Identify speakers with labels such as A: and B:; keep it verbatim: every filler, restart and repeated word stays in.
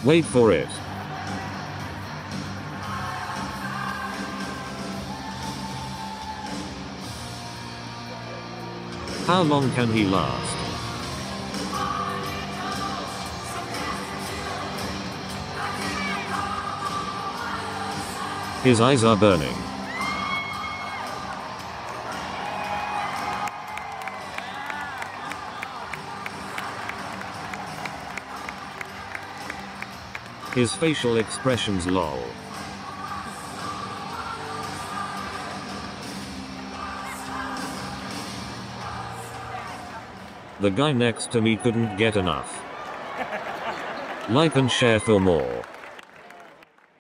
A: Wait for it. How long can he last? His eyes are burning. His facial expressions lol. The guy next to me couldn't get enough. Like and share for more.